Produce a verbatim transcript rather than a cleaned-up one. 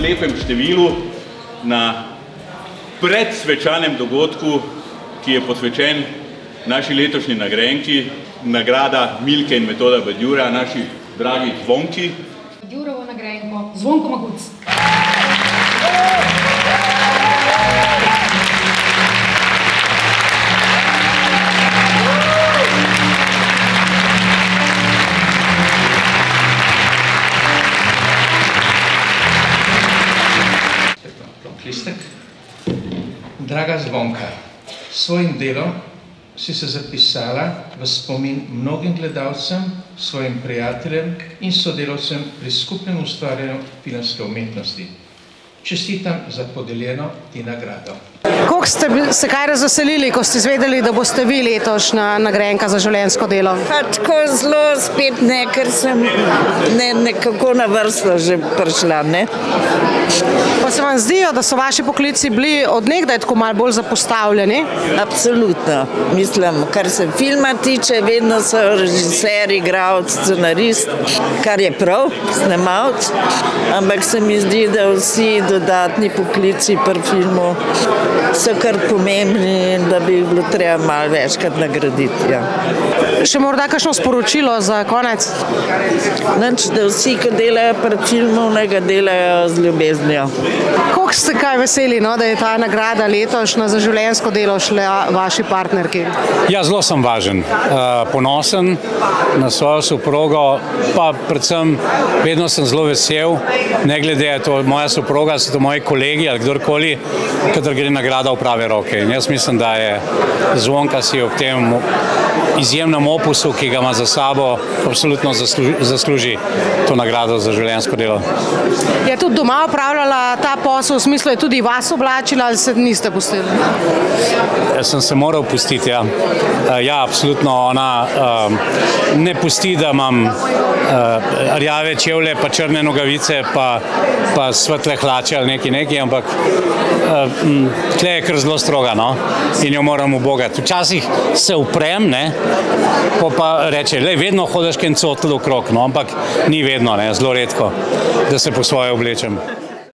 lepem številu na predsvečanem dogodku, ki je posvečen naši letošnji nagrajenki, nagrada Milke in Metoda Badjura, naši dragi Zvonki. Badjurovo nagrajenko Zvonko Maguc. Draga Zvonka, s svojim delom si se zapisala v spomin mnogim gledalcem, svojim prijateljem in sodelavcem pri skupnem ustvarjanju filmske umetnosti. Čestitam za podeljeno ti nagrado. Koliko ste se kaj razveselili, ko ste izvedeli, da boste vi letošnja nagrajenka za življenjsko delo? Pa tako zelo spet ne, ker sem ne, nekako na vrsto že prišla, ne. Pa se vam zdijo, da so vaši poklici bili od nekdaj tako malo bolj zapostavljeni? Absolutno. Mislim, kar se filma tiče, vedno so režiser, igralec, scenarist, kar je prav, snemalec, ampak se mi zdi, da vsi dodatni poklici pri filmu so kar pomembni in da bi bilo treba malo večkrat nagraditi. Ja. Še morda kakšno sporočilo za konec? Nič, da vsi, ki delajo pri filmu, nega delajo z ljubeznijo. Koliko ste kaj veseli, no, da je ta nagrada letošnja za življenjsko delo šla vaši partnerki? Ja, zelo sem važen, ponosen na svojo soprogo, pa predvsem vedno sem zelo vesel, ne glede, je to moja soproga, so to moji kolegi ali kdorkoli, kadar gre nagrada v prave roke. In jaz mislim, da je Zvonka si ob tem izjemnem opusu, ki ga ima za sabo, absolutno zasluži to nagrado za življenjsko delo. Je tudi doma opravljala ta posel, v smislu je tudi vas oblačila ali se niste pustili? Jaz sem se moral pustiti, ja. Ja, absolutno, ona ne pusti, da imam rjave čevlje, pa črne nogavice, pa svetle hlače ali neki neki, ampak tle je kar zelo stroga, no, in jo moram ubogati. Včasih se uprem, ne, pa reče, lej, vedno hodiš ken cotl okrog, no, ampak ni vedno, ne, zelo redko, da se po svoje oblečem.